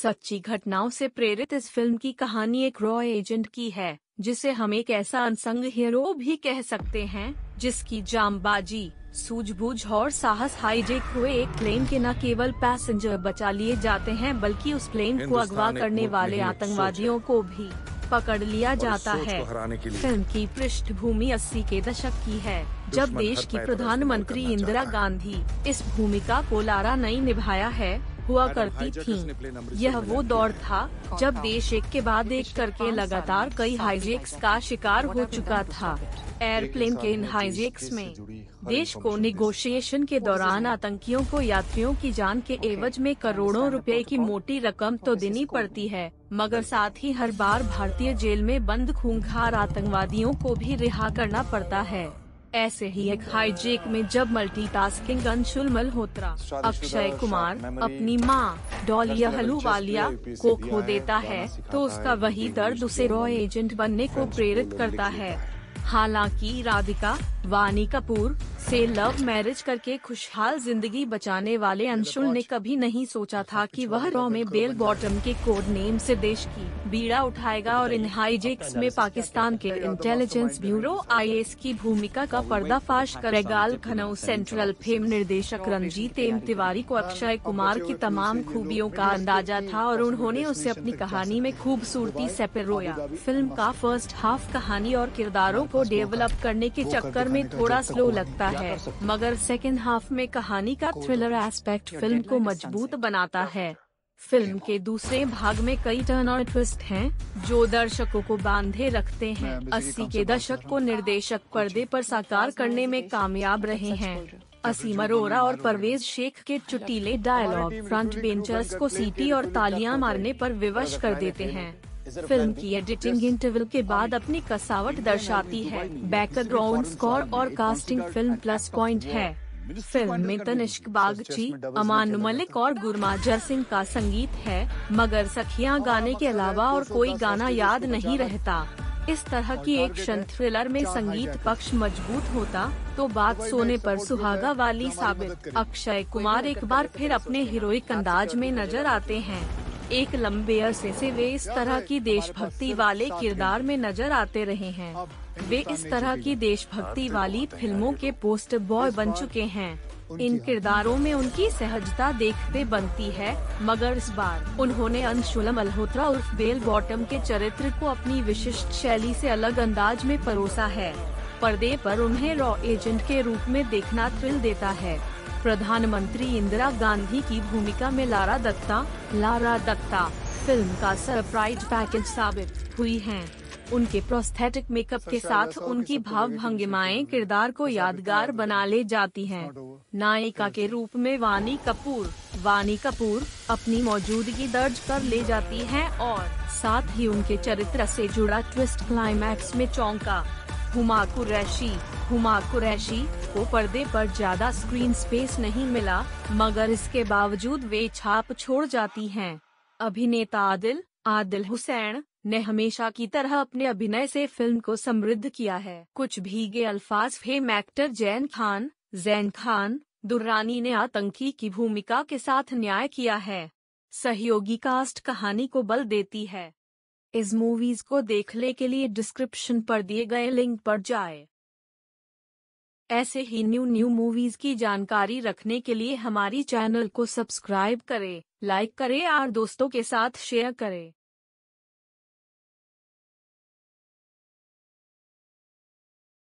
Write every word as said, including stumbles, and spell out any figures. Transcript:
सच्ची घटनाओं से प्रेरित इस फिल्म की कहानी एक रॉ एजेंट की है, जिसे हम एक ऐसा अनसंग हीरो भी कह सकते हैं, जिसकी जांबाजी, सूझबूझ और साहस हाईजैक हुए एक प्लेन के न केवल पैसेंजर बचा लिए जाते हैं बल्कि उस प्लेन को अगवा करने वाले आतंकवादियों को भी पकड़ लिया जाता है। फिल्म की पृष्ठभूमि अस्सी के दशक की है, जब देश की प्रधानमंत्री इंदिरा गांधी इस भूमिका को लारा नहीं निभाया है हुआ करती थीं। यह वो दौर था जब देश एक के बाद एक करके लगातार कई हाईजैक्स का शिकार हो चुका था। एयरप्लेन के इन हाईजैक्स में देश को निगोशिएशन के दौरान आतंकियों को यात्रियों की जान के एवज में करोड़ों रुपए की मोटी रकम तो देनी पड़ती है, मगर साथ ही हर बार भारतीय जेल में बंद खूंखार आतंकवादियों को भी रिहा करना पड़ता है। ऐसे ही एक हाईजैक में जब मल्टीटास्किंग अंशुल मल्होत्रा अक्षय कुमार अपनी मां डॉली अहलूवालिया को खो देता है, तो उसका वही दर्द उसे रॉ एजेंट बनने को प्रेरित करता है। हालांकि राधिका वानी कपूर से लव मैरिज करके खुशहाल जिंदगी बचाने वाले अंशुल ने कभी नहीं सोचा था कि वह रॉ में बेल बॉटम के कोड नेम से देश की बीड़ा उठाएगा और इन हाईजैक्स में पाकिस्तान के intelligence bureau I A S की भूमिका का पर्दाफाश करेगा। लखनऊ सेंट्रल फिल्म निर्देशक रंजीत एम तिवारी को अक्षय कुमार की तमाम खूबियों का अंदाजा था और उन्होंने उसे अपनी कहानी में खूबसूरती से पिरोया। फिल्म का फर्स्ट हाफ कहानी और किरदारों को डेवलप करने के चक्कर में थोड़ा स्लो लगता है, मगर सेकेंड हाफ में कहानी का थ्रिलर एस्पेक्ट फिल्म को मजबूत बनाता है। फिल्म के दूसरे भाग में कई टर्न और ट्विस्ट हैं, जो दर्शकों को बांधे रखते हैं। अस्सी के दशक को निर्देशक पर्दे पर साकार करने में कामयाब रहे हैं। असीम अरोरा और परवेज शेख के चुटीले डायलॉग फ्रंट बेंचर्स को सीटी और तालियां मारने पर विवश कर देते हैं। फिल्म की एडिटिंग इंटरवल के बाद अपनी कसावट दर्शाती है। बैकग्राउंड स्कोर और कास्टिंग फिल्म प्लस पॉइंट है। फिल्म में तनिष्क बागची, अमान मलिक और गुरमाजर सिंह का संगीत है, मगर सखियां गाने के अलावा और कोई गाना याद नहीं रहता। इस तरह की एक्शन थ्रिलर में संगीत पक्ष मजबूत होता तो बात सोने पर सुहागा वाली साबित। अक्षय कुमार एक बार फिर अपने हीरोइक अंदाज में नजर आते हैं। एक लंबे अरसे से वे इस तरह की देशभक्ति वाले किरदार में नजर आते रहे हैं। वे इस तरह की देशभक्ति वाली फिल्मों के पोस्टर बॉय बन चुके हैं। इन किरदारों में उनकी सहजता देखते बनती है, मगर इस बार उन्होंने अंशुल मल्होत्रा उर्फ बेल बॉटम के चरित्र को अपनी विशिष्ट शैली से अलग अंदाज में परोसा है। पर्दे पर उन्हें रॉ एजेंट के रूप में देखना थ्रिल देता है। प्रधानमंत्री इंदिरा गांधी की भूमिका में लारा दत्ता लारा दत्ता फिल्म का सरप्राइज पैकेज साबित हुई हैं। उनके प्रोस्थेटिक मेकअप के साथ उनकी भाव भंगिमाएं किरदार को यादगार बना ले जाती हैं। नायिका के रूप में वानी कपूर वानी कपूर अपनी मौजूदगी दर्ज कर ले जाती हैं और साथ ही उनके चरित्र से जुड़ा ट्विस्ट क्लाइमैक्स में चौंका। हुमा कुरैशी हुमा कुरैशी को पर्दे पर ज्यादा स्क्रीन स्पेस नहीं मिला, मगर इसके बावजूद वे छाप छोड़ जाती हैं। अभिनेता आदिल आदिल हुसैन ने हमेशा की तरह अपने अभिनय से फिल्म को समृद्ध किया है। कुछ भीगे अल्फाज फेम एक्टर जैन खान जैन खान दुर्रानी ने आतंकी की भूमिका के साथ न्याय किया है। सहयोगी कास्ट कहानी को बल देती है। इस मूवीज को देखने के लिए डिस्क्रिप्शन पर दिए गए लिंक पर जाएं। ऐसे ही न्यू न्यू मूवीज की जानकारी रखने के लिए हमारी चैनल को सब्सक्राइब करें, लाइक करें और दोस्तों के साथ शेयर करें।